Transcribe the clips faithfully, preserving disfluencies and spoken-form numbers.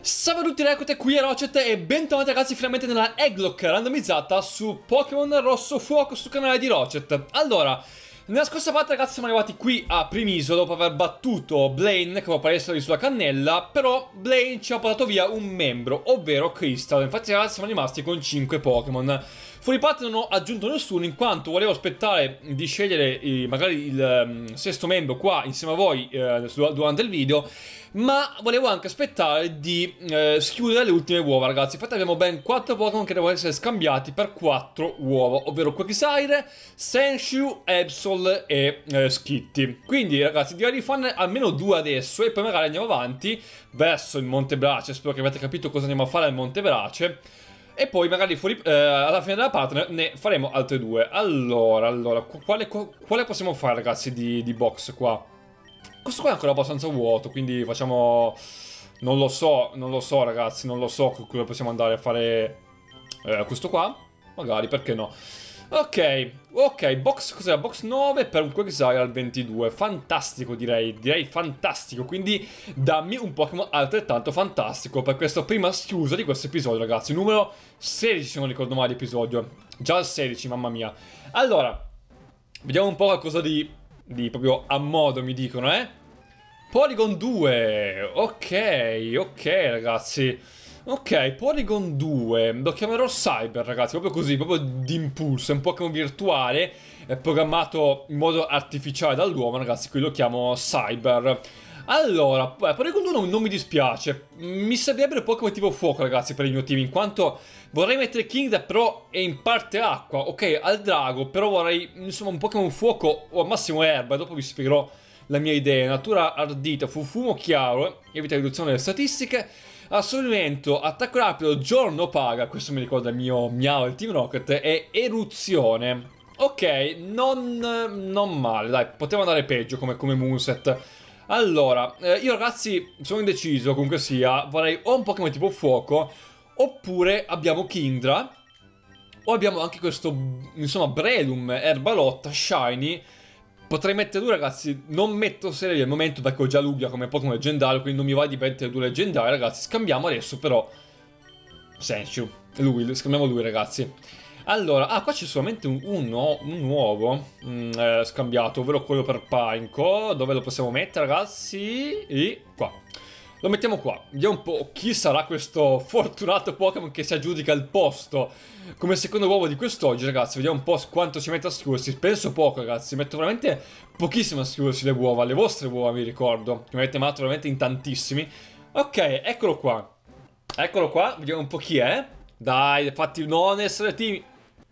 Salve a tutti, Recute, qui è Rocet e bentornati ragazzi finalmente nella Egglock randomizzata su Pokémon Rosso Fuoco sul canale di Rocet. Allora, nella scorsa parte ragazzi siamo arrivati qui a Primiso dopo aver battuto Blaine che può essere sulla cannella, però Blaine ci ha portato via un membro, ovvero Crystal. Infatti ragazzi siamo rimasti con cinque Pokémon. Fuori parte non ho aggiunto nessuno in quanto volevo aspettare di scegliere eh, magari il um, sesto membro qua insieme a voi eh, durante il video, ma volevo anche aspettare di eh, schiudere le ultime uova ragazzi. Infatti abbiamo ben quattro Pokémon che devono essere scambiati per quattro uova, ovvero Quagsire, Senshu, Absol e eh, Skitty. Quindi ragazzi direi di farne almeno due adesso e poi magari andiamo avanti verso il Monte Brace. Spero che abbiate capito cosa andiamo a fare al Monte Brace. E poi magari fuori, eh, alla fine della parte ne faremo altre due. Allora, allora, quale, quale possiamo fare ragazzi di, di box qua? Questo qua è ancora abbastanza vuoto, quindi facciamo... Non lo so, non lo so ragazzi, non lo so come possiamo andare a fare eh, questo qua. Magari, perché no? Ok, ok, box, cos'era? Box nove per un Quagsire al ventidue. Fantastico direi, direi fantastico. Quindi dammi un Pokémon altrettanto fantastico per questa prima schiusa di questo episodio ragazzi. Numero sedici se non ricordo male l'episodio. Già il sedici, mamma mia. Allora, vediamo un po' qualcosa di, di proprio a modo mi dicono, eh. Porygon due, ok, ok ragazzi. Ok, Porygon due, lo chiamerò Cyber ragazzi, proprio così, proprio d'impulso, è un Pokémon virtuale, è programmato in modo artificiale dall'uomo ragazzi, qui lo chiamo Cyber. Allora, Porygon due non, non mi dispiace, mi servirebbero Pokémon tipo fuoco ragazzi per il mio team, in quanto vorrei mettere Kingdra però è in parte acqua, ok, al drago, però vorrei insomma un Pokémon fuoco o al massimo erba, dopo vi spiegherò la mia idea. Natura ardita, fu fumo chiaro, evita riduzione delle statistiche. Assorbimento, attacco rapido, giorno paga, questo mi ricorda il mio Miao, il Team Rocket, e eruzione. Ok, non, non male, dai, poteva andare peggio come, come moveset. Allora, eh, io ragazzi sono indeciso, comunque sia, vorrei o un Pokémon tipo fuoco, oppure abbiamo Kingdra, o abbiamo anche questo, insomma, Breloom, Erbalotta, Shiny. Potrei mettere due ragazzi, non metto serie al momento perché ho già Lugia come Pokémon leggendario, quindi non mi va di mettere due leggendari ragazzi. Scambiamo adesso però Senshu, lui, scambiamo lui ragazzi. Allora, ah qua c'è solamente un, un, no, un nuovo mm, eh, scambiato, ovvero quello per Pineco. Dove lo possiamo mettere ragazzi? E qua. Lo mettiamo qua, vediamo un po' chi sarà questo fortunato Pokémon che si aggiudica il posto come secondo uovo di quest'oggi ragazzi. Vediamo un po' quanto ci mette a schiudersi. Penso poco ragazzi, metto veramente pochissimo a schiudersi le uova. Le vostre uova mi ricordo, che mi avete mandato veramente in tantissimi. Ok, eccolo qua. Eccolo qua, vediamo un po' chi è. Dai, infatti non essere timidi.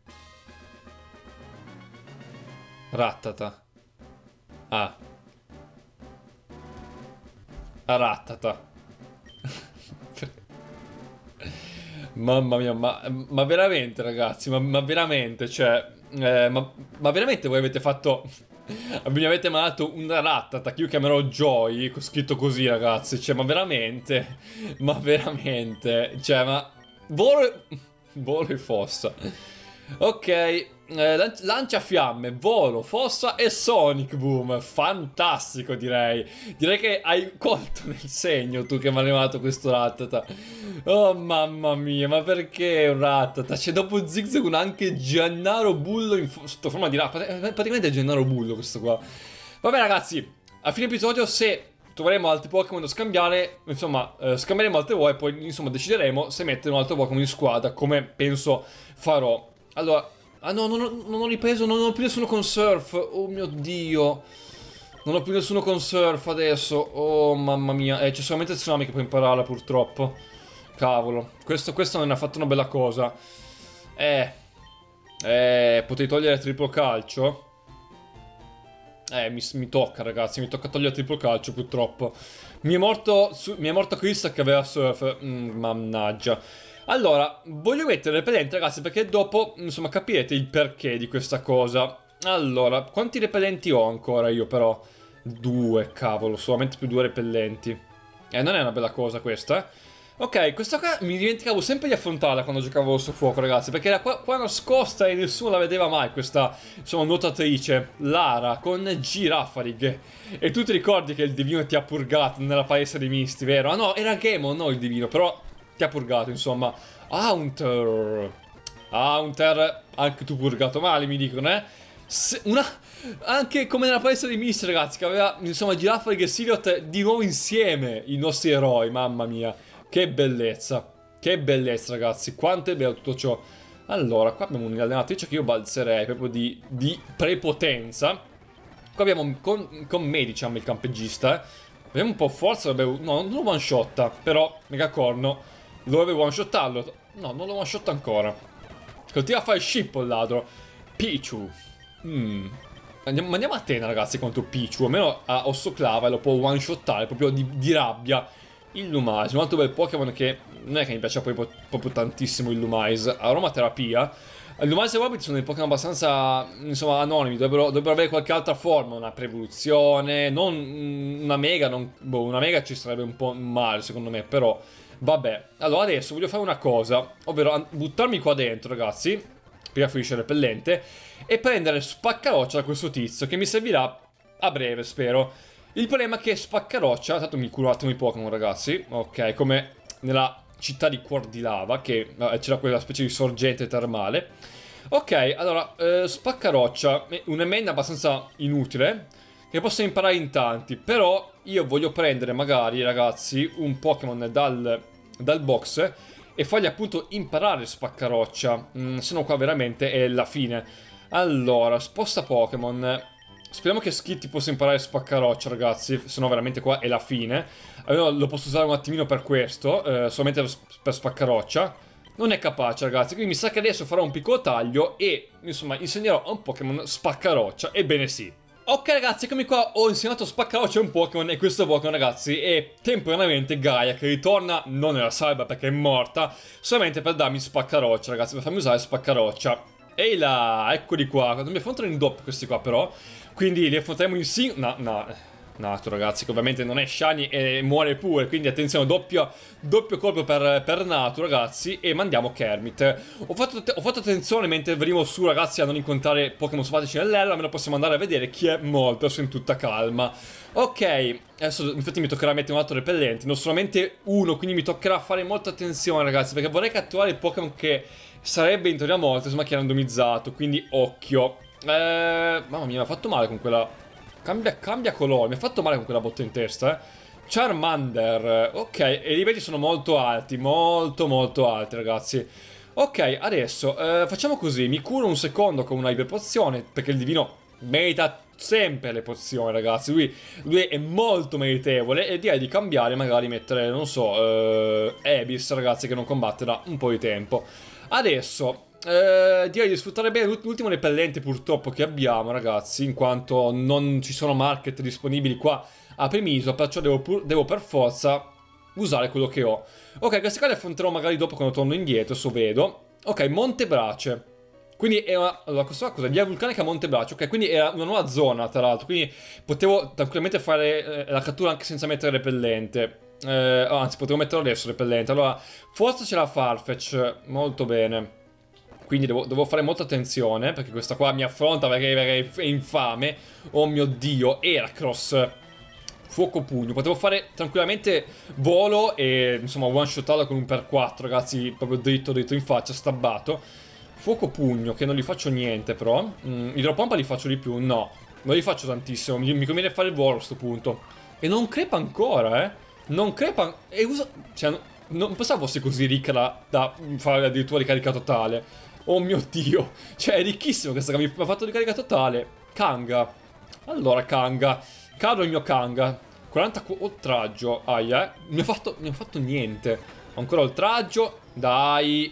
Rattata. Ah Rattata. Mamma mia, ma, ma veramente ragazzi, ma, ma veramente, cioè, eh, ma, ma veramente voi avete fatto, mi avete mandato una Rattata che io chiamerò Joy, scritto così ragazzi, cioè, ma veramente, ma veramente, cioè, ma, volo, volo e fossa. Ok, eh, lanci lanciafiamme, volo, fossa e Sonic Boom. Fantastico direi. Direi che hai colto nel segno tu che mi hai mandato questo Rattata. Oh mamma mia, ma perché un Rattata? C'è dopo Zigzagoon anche Gennaro Bullo in sotto forma di Rattata. Praticamente è Gennaro Bullo questo qua. Vabbè ragazzi, a fine episodio se troveremo altri Pokémon da scambiare, insomma, eh, scambieremo altre uova e poi insomma decideremo se mettere un altro Pokémon in squadra, come penso farò. Allora, ah no, non ho, non ho ripreso, non ho più nessuno con Surf, oh mio Dio. Non ho più nessuno con Surf adesso, oh mamma mia. Eh, c'è solamente il Tsunami che può impararla purtroppo. Cavolo, questo, questo non ha fatto una bella cosa. Eh, eh, potevi togliere triplo calcio? Eh, mi, mi tocca ragazzi, mi tocca togliere triplo calcio purtroppo. Mi è morto, su, mi è morto Chris che aveva Surf, mm, mannaggia. Allora, voglio mettere repellenti ragazzi perché dopo, insomma, capirete il perché di questa cosa. Allora, quanti repellenti ho ancora io però? Due, cavolo, solamente più due repellenti. Eh, non è una bella cosa questa, eh. Ok, questa qua mi dimenticavo sempre di affrontarla quando giocavo su fuoco, ragazzi, perché era qua, qua nascosta e nessuno la vedeva mai, questa, insomma, nuotatrice, Lara, con Girafarig. E tu ti ricordi che il divino ti ha purgato nella palestra dei misti, vero? Ah no, era Gaemon, no il divino, però ti ha purgato, insomma. Haunter. Haunter, anche tu purgato male, mi dicono, eh? Se, una... Anche come nella palestra dei misti, ragazzi, che aveva, insomma, Girafarig e Siliot di nuovo insieme, i nostri eroi, mamma mia. Che bellezza, che bellezza, ragazzi, quanto è bello tutto ciò. Allora, qua abbiamo un'allenatrice che io balzerei proprio di, di prepotenza. Qua abbiamo con, con me, diciamo, il campegista, eh. Vediamo un po' forza, vabbè, no, non lo one shotta, però Megacorno dovrebbe one shottarlo. No, non lo one shotta ancora. Continua a fare scippo il ladro. Pichu. Mm. Andiamo, andiamo a Atena, ragazzi, contro Pichu. Almeno a Ossoclava e lo può one shottare proprio di, di rabbia. Illumais, un altro bel Pokémon che non è che mi piace proprio, proprio tantissimo Illumais. Aromaterapia. Illumais e Wabit sono dei Pokémon abbastanza, insomma, anonimi. Dovrebbero, dovrebbero avere qualche altra forma, una prevoluzione, non una mega, non, boh, una mega ci sarebbe un po' male secondo me, però vabbè. Allora adesso voglio fare una cosa, ovvero buttarmi qua dentro, ragazzi, prima finisce il repellente, e prendere Spaccaroccia da questo tizio, che mi servirà a breve, spero. Il problema è che Spaccaroccia, tanto mi curo un attimo i Pokémon, ragazzi, ok, come nella città di Cuor di Lava, che eh, c'era quella specie di sorgente termale. Ok, allora, eh, Spaccaroccia, un main abbastanza inutile, che posso imparare in tanti, però io voglio prendere magari, ragazzi, un Pokémon dal, dal box e fargli appunto imparare Spaccaroccia, mm, se no qua veramente è la fine. Allora, sposta Pokémon. Speriamo che Skitty possa imparare Spaccaroccia, ragazzi, se no veramente qua è la fine. Allora lo posso usare un attimino per questo, eh, solamente per, per Spaccaroccia. Non è capace, ragazzi, quindi mi sa che adesso farò un piccolo taglio e, insomma, insegnerò a un Pokémon Spaccaroccia. Ebbene sì. Ok, ragazzi, eccomi qua, ho insegnato Spaccaroccia a un Pokémon e questo Pokémon, ragazzi, è temporaneamente Gaia, che ritorna non nella salva perché è morta, solamente per darmi Spaccaroccia, ragazzi, per farmi usare Spaccaroccia. Ehi là, eccoli qua, non mi affrontano in doppio questi qua però. Quindi li affronteremo in singolo. No, no, nato, ragazzi, che ovviamente non è shiny e muore pure. Quindi attenzione, doppio, doppio colpo per, per Nato, ragazzi. E mandiamo Kermit. Ho fatto, ho fatto attenzione mentre venivo su, ragazzi, a non incontrare Pokémon selvatici nell'erba. Me lo possiamo andare a vedere chi è morto, adesso in tutta calma. Ok, adesso infatti mi toccherà mettere un altro repellente, non solamente uno, quindi mi toccherà fare molta attenzione, ragazzi, perché vorrei catturare il Pokémon che sarebbe in teoria morto, insomma, che è randomizzato, quindi occhio. Eh, mamma mia, mi ha fatto male con quella... Cambia, cambia colore, mi ha fatto male con quella botta in testa, eh. Charmander, ok, e i livelli sono molto alti, molto molto alti, ragazzi. Ok, adesso, eh, facciamo così, mi curo un secondo con una iperpozione, perché il divino merita sempre le pozioni, ragazzi. Lui, lui è molto meritevole e direi di cambiare, magari mettere, non so, eh, Abyss, ragazzi, che non combatte da un po' di tempo. Adesso... Eh, direi di sfruttare bene l'ultimo repellente purtroppo che abbiamo, ragazzi, in quanto non ci sono market disponibili qua a Primiso, perciò devo, devo per forza usare quello che ho. Ok, questi qua li affronterò magari dopo quando torno indietro, so vedo. Ok, Monte Brace. Quindi è una... Allora, questa cosa, via vulcanica Monte Brace. Ok, quindi era una nuova zona, tra l'altro. Quindi potevo tranquillamente fare eh, la cattura anche senza mettere repellente. Eh, anzi, potevo metterlo adesso repellente. Allora, forza c'è la Farfetch. Molto bene. Quindi devo, devo fare molta attenzione, perché questa qua mi affronta perché è infame. Oh mio Dio, Heracross. Fuoco pugno. Potevo fare tranquillamente volo e, insomma, one shotarlo con un per quattro, ragazzi, proprio dritto dritto in faccia, stabbato. Fuoco pugno, che non gli faccio niente, però. Mm, idropompa li faccio di più? No, non li faccio tantissimo. Mi, mi conviene fare il volo a sto punto. E non crepa ancora, eh. Non crepa... E usa... Cioè, non pensavo fosse così ricca da, da fare addirittura ricarica totale. Oh mio Dio, cioè è ricchissimo questa che mi ha fatto ricarica totale. Kanga. Allora Kanga, caro il mio Kanga. quaranta oltraggio, aia, eh. Mi ha fatto, mi ha fatto niente. Ancora oltraggio, dai.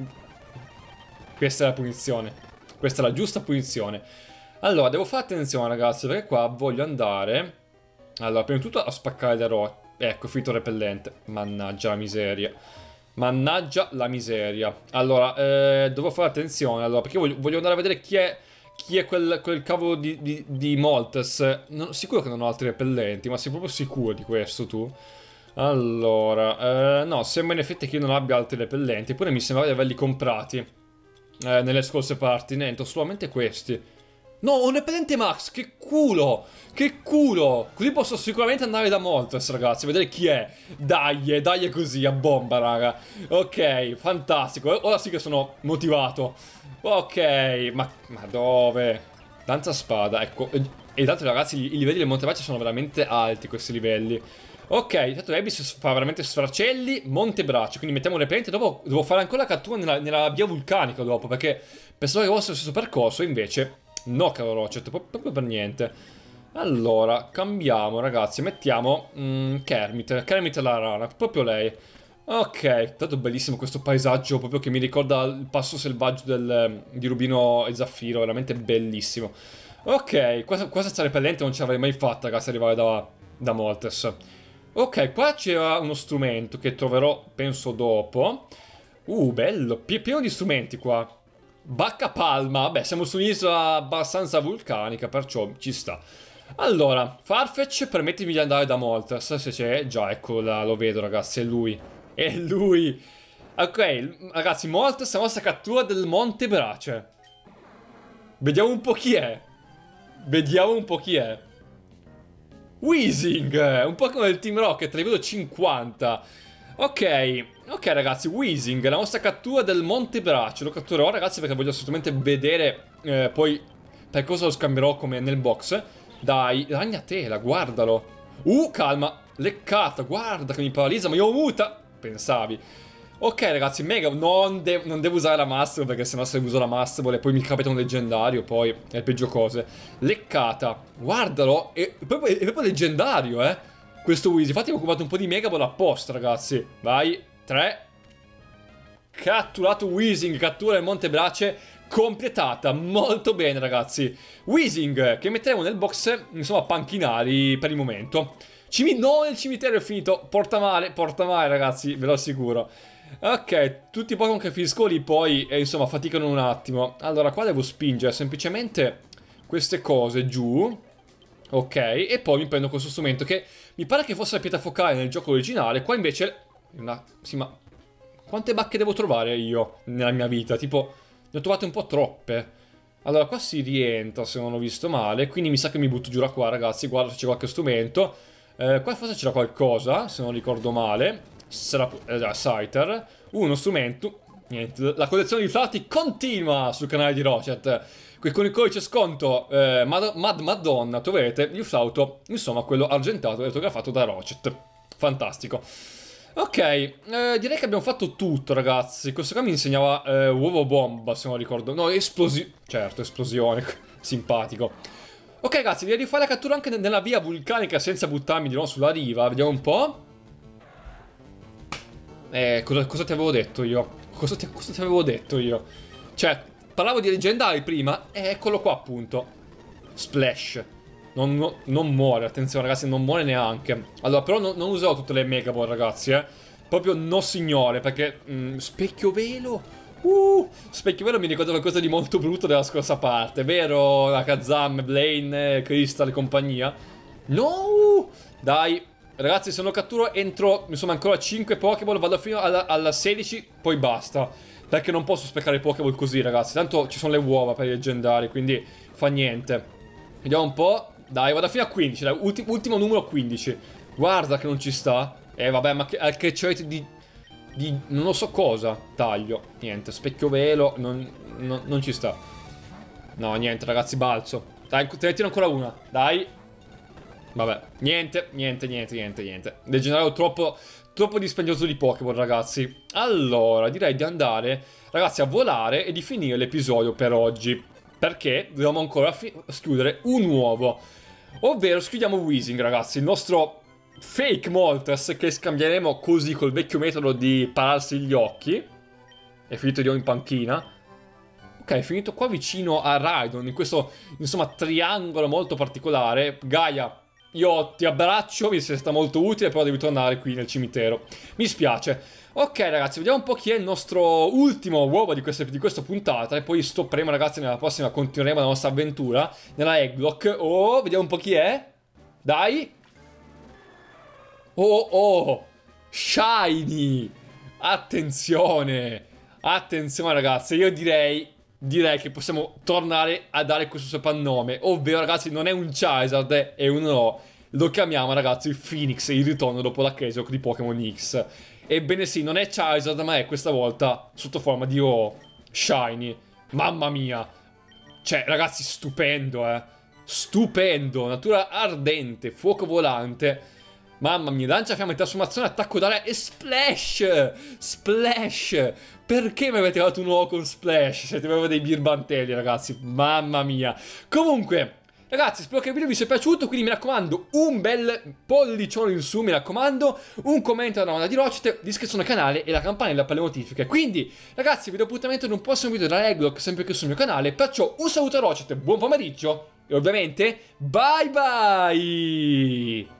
Questa è la punizione. Questa è la giusta punizione. Allora, devo fare attenzione, ragazzi, perché qua voglio andare. Allora, prima di tutto a spaccare le rocce. Ecco, fito repellente. Mannaggia la miseria. Mannaggia la miseria. Allora, eh, devo fare attenzione, allora, perché voglio, voglio andare a vedere chi è chi è quel, quel cavolo di, di, di Moltres. Non, sicuro che non ho altri repellenti, ma sei proprio sicuro di questo tu? Allora, eh, no, sembra in effetti che io non abbia altri repellenti. Eppure mi sembrava di averli comprati eh, nelle scorse parti. Niente, ho solamente questi. No, un repellente Max, che culo! Che culo! Così posso sicuramente andare da Moltres, ragazzi, vedere chi è. Dai, dai così, a bomba, raga. Ok, fantastico. Ora sì che sono motivato. Ok, ma, ma dove? Danza spada, ecco. E, e tanto, ragazzi, i, i livelli del Montebrace sono veramente alti, questi livelli. Ok, intanto Abyss fa veramente sfracelli, Montebrace, quindi mettiamo un repellente. Dopo devo fare ancora la cattura nella, nella via vulcanica dopo, perché pensavo che fosse lo stesso percorso, invece... No, caro Rocet, proprio per niente. Allora, cambiamo, ragazzi. Mettiamo mm, Kermit. Kermit la rana, proprio lei. Ok, tanto bellissimo questo paesaggio, proprio che mi ricorda il passo selvaggio del, di Rubino e Zaffiro. Veramente bellissimo. Ok, questa, questa sta repellente non ce l'avrei mai fatta, ragazzi, arrivare da, da Moltres. Ok, qua c'era uno strumento che troverò, penso, dopo. Uh, bello, Pie pieno di strumenti qua. Bacca Palma, vabbè, siamo su un'isola abbastanza vulcanica, perciò ci sta. Allora, Farfetch, permettimi di andare da Moltres, se c'è. Già, ecco, là, lo vedo, ragazzi, è lui. È lui. Ok, ragazzi, Moltres è la nostra cattura del Montebrace. Vediamo un po' chi è. Vediamo un po' chi è. Weezing, un po' come il Team Rocket, livello cinquanta. Ok, ok ragazzi, Weezing, la nostra cattura del Montebrace. Lo catturerò, ragazzi, perché voglio assolutamente vedere eh, poi per cosa lo scambierò come nel box. Dai, ragnatela, guardalo. Uh, calma, leccata, guarda che mi paralizza, ma io ho muta. Pensavi. Ok ragazzi, mega, non, de non devo usare la Master, perché sennò se uso la Master e poi mi capita un leggendario, poi è peggio cose. Leccata, guardalo, è proprio, è proprio leggendario, eh. Questo Weezing, infatti ho occupato un po' di Megaball apposta, ragazzi. Vai, tre. Catturato Weezing, cattura del Montebrace completata, molto bene ragazzi. Weezing, che metteremo nel box, insomma, panchinari per il momento. Cimi no, il cimitero è finito, porta male, porta male ragazzi, ve lo assicuro. Ok, tutti i Pokémon che finisco lì poi, eh, insomma, faticano un attimo. Allora, qua devo spingere semplicemente queste cose giù. Ok, e poi mi prendo questo strumento che mi pare che fosse la pietra focale nel gioco originale. Qua invece... Una... Sì, ma... Quante bacche devo trovare io nella mia vita? Tipo, ne ho trovate un po' troppe. Allora, qua si rientra, se non ho visto male. Quindi mi sa che mi butto giù da qua, ragazzi. Guarda se c'è qualche strumento. Eh, qua forse c'era qualcosa, se non ricordo male. Sarà... Eh, Scyther. Uh, uno strumento. Niente, la collezione di flauti continua sul canale di Rocet. Qui con il codice sconto eh, Mad, Mad Madonna troverete il flauto, insomma, quello argentato, autografato da Rocet. Fantastico. Ok, eh, direi che abbiamo fatto tutto, ragazzi. Questo qua mi insegnava eh, uovo bomba, se non ricordo. No, esplosione. Certo, esplosione. Simpatico. Ok, ragazzi, direi di fare la cattura anche nella via vulcanica senza buttarmi di nuovo sulla riva. Vediamo un po'. Eh, cosa, cosa ti avevo detto io? Cosa ti, cosa ti avevo detto io? Cioè, parlavo di leggendari prima, e eccolo qua appunto. Splash. Non, no, non muore, attenzione ragazzi, non muore neanche. Allora, però no, non userò tutte le Mega Ball, ragazzi, eh. Proprio no signore, perché... Mh, specchio velo? Uh, specchio velo mi ricorda qualcosa di molto brutto della scorsa parte, vero? La Kazam, Blaine, Crystal e compagnia. No! Dai, ragazzi, se lo catturo entro, insomma, ancora cinque Pokéball, vado fino alla, alla sedici, poi basta. Perché non posso sprecare i Pokéball così, ragazzi. Tanto ci sono le uova per i leggendari, quindi fa niente. Vediamo un po'. Dai, vado fino a quindici, dai. Ulti ultimo numero quindici. Guarda che non ci sta. Eh, vabbè, ma che, al catch di, di... non lo so cosa. Taglio. Niente, specchio velo. Non, non, non ci sta. No, niente, ragazzi, balzo. Dai, te ne tiro ancora una. Dai. Vabbè, niente, niente, niente, niente, niente. Leggendario troppo... troppo dispendioso di Pokéball, ragazzi. Allora, direi di andare, ragazzi, a volare e di finire l'episodio per oggi. Perché dobbiamo ancora schiudere un uovo. Ovvero, schiudiamo Weezing, ragazzi. Il nostro fake Moltres che scambieremo così col vecchio metodo di pararsi gli occhi. È finito di nuovo in panchina. Ok, è finito qua vicino a Raidon, in questo, insomma, triangolo molto particolare. Gaia, io ti abbraccio, mi sei stata molto utile, però devi tornare qui nel cimitero. Mi spiace. Ok ragazzi, vediamo un po' chi è il nostro ultimo uovo di questa, di questa puntata. E poi stopperemo, ragazzi, nella prossima continueremo la nostra avventura nella Eglock. Oh, vediamo un po' chi è. Dai. Oh oh, Shiny. Attenzione, attenzione ragazzi, io direi... Direi che possiamo tornare a dare questo soprannome. Ovvero ragazzi, non è un Charizard, è un no. Lo chiamiamo ragazzi Phoenix, il ritorno dopo la Kesok di Pokémon X. Ebbene sì, non è Charizard, ma è questa volta sotto forma di O Shiny. Mamma mia. Cioè ragazzi, stupendo eh. Stupendo, natura ardente, fuoco volante. Mamma mia, lancia fiamme, trasformazione, attacco d'aria e Splash! Splash! Perché mi avete dato un uovo con Splash? Siete proprio dei birbantelli, ragazzi. Mamma mia. Comunque, ragazzi, spero che il video vi sia piaciuto. Quindi mi raccomando, un bel pollicione in su, mi raccomando. Un commento alla domanda di Rocet, l'iscrizione al canale e la campanella per le notifiche. Quindi, ragazzi, vi do appuntamento in un prossimo video da Eglock, sempre qui sul mio canale. Perciò un saluto a Rocet, buon pomeriggio e ovviamente, bye bye!